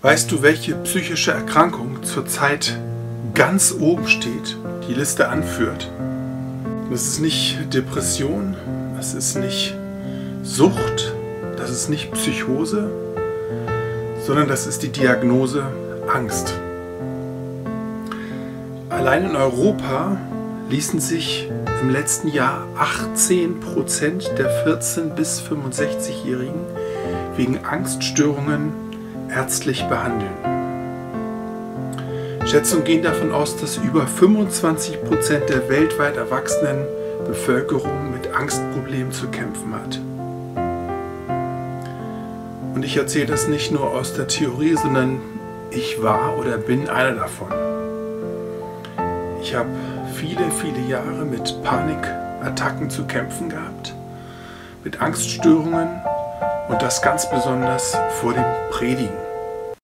Weißt du, welche psychische Erkrankung zurzeit ganz oben steht, die Liste anführt? Das ist nicht Depression, das ist nicht Sucht, das ist nicht Psychose, sondern das ist die Diagnose Angst. Allein in Europa ließen sich im letzten Jahr 18% der 14- bis 65-Jährigen wegen Angststörungen ärztlich behandeln. Schätzungen gehen davon aus, dass über 25% der weltweit erwachsenen Bevölkerung mit Angstproblemen zu kämpfen hat. Und ich erzähle das nicht nur aus der Theorie, sondern ich war oder bin einer davon. Ich habe viele Jahre mit Panikattacken zu kämpfen gehabt, mit Angststörungen und das ganz besonders vor dem Predigen.